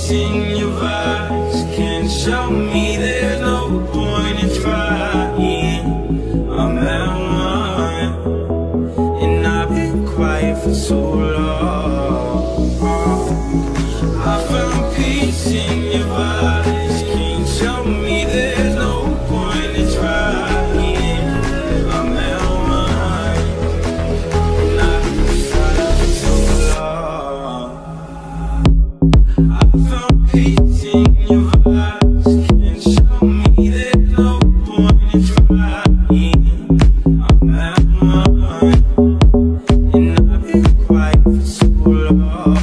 peace in your eyes can show me there's no point in trying. I'm at one, and I've been quiet for so long. I found peace in your eyes, can't show me there's no point in trying. I'm at one, and I've been quiet for so long. I found peace in your eyes, can't show me there's no point in trying. I'm at one, and I've been quiet for so long.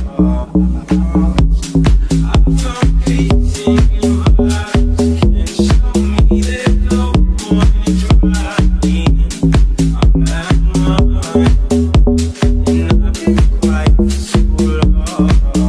I found peace in your eyes, can't show me there's no point in trying. I'm at one, and I've been quiet for so long.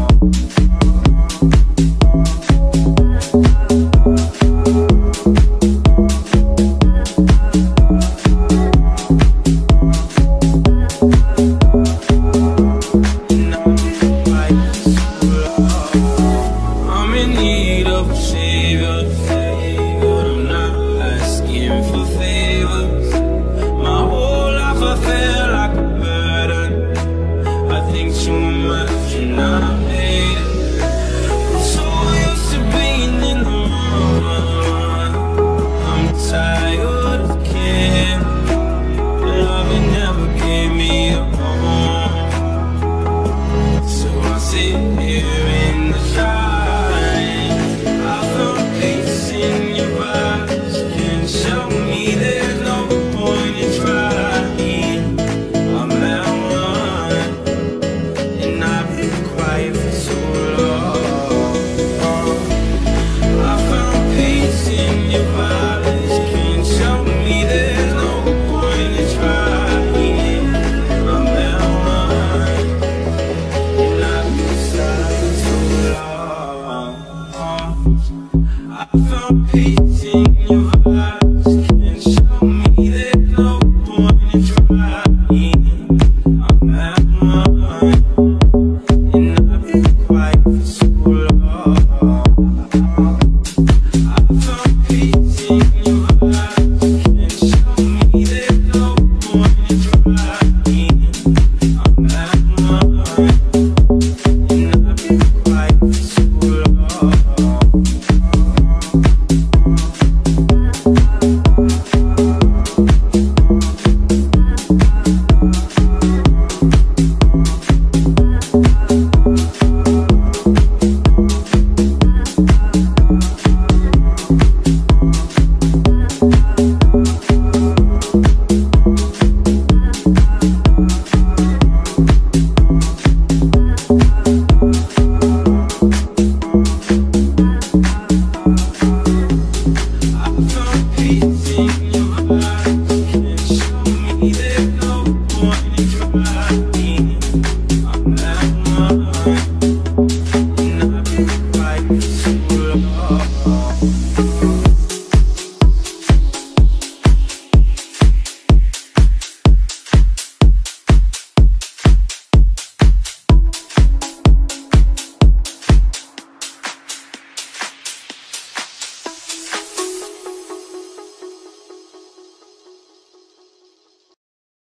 I'm in need of a savior, but I'm not asking for favors. My whole life I felt like a burden. I think too much and I hate it. I'm so used to being in the wrong. I'm tired of caring. Love it never gave me a home. So I sit here in the shine. I found peace in your eyes, can't show me there's no point in trying. I'm at one, and I've been quiet for so long. I found peace in your eyes, can't show me there's no point in trying. I'm at one, and I've been silent so long. I found peace in your eyes, can't show me there's no point in trying. I'm at one, and I've been quiet for so long. I found peace in your eyes, can't show me there's no point in trying. I'm at one, and I've been quiet for so long. I found peace in your eyes, can't show me there's no point in trying. I'm at one, and I've been quiet for so long.